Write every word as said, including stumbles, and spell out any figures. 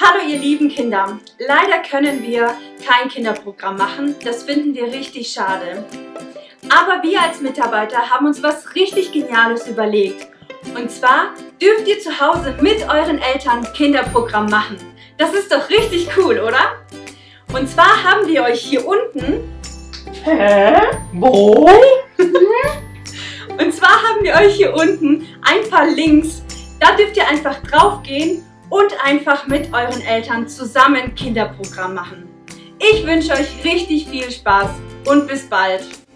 Hallo ihr lieben Kinder, leider können wir kein Kinderprogramm machen, das finden wir richtig schade. Aber wir als Mitarbeiter haben uns was richtig Geniales überlegt. Und zwar dürft ihr zu Hause mit euren Eltern Kinderprogramm machen. Das ist doch richtig cool, oder? Und zwar haben wir euch hier unten... Hä? Wo? Und zwar haben wir euch hier unten ein paar Links. Da dürft ihr einfach drauf gehen und einfach mit euren Eltern zusammen Kinderprogramm machen. Ich wünsche euch richtig viel Spaß und bis bald.